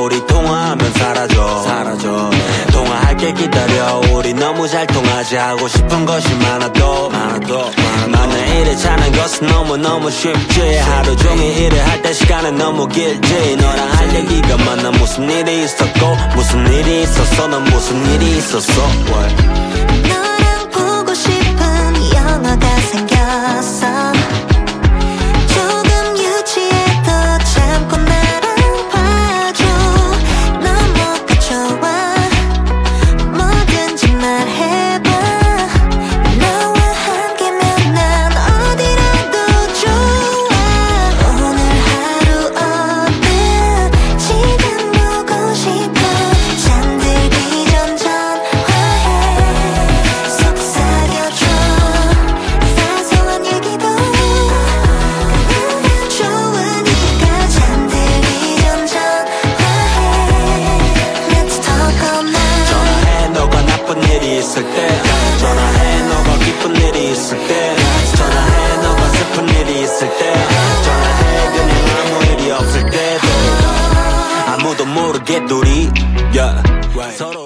우리 통화하면 사라져 통화할게 기다려 우리 너무 잘 통하지 하고 싶은 것이 많아도 나는 일에 차는 것은 너무너무 쉽지 하루 종일 일을 할 때 시간은 너무 길지 너랑 할 얘기가 많아 무슨 일이 있었고 무슨 일이 있었어 넌 무슨 일이 있었어 너랑 보고 싶은 영화가 생겼어 조금 유치해도 참고 나랑 봐줘 넌 뭐가 좋아 뭐든지 말해봐 너와 함께면 난 어디라도 좋아 오늘 하루 어때 지금 보고 싶어 잠들기 전 전화해 속삭여줘 사소한 얘기도 나는 좋으니까 잠들기 전 전화해 Let's talk all night 전화해 너가 나쁜 일이 있을 때 전화해 너가 기쁜 일이 있을 때 전화해 너가 슬픈 일이 있을 때 전화해 그냥 아무 일이 없을 때도 아무도 모르게 둘이 서로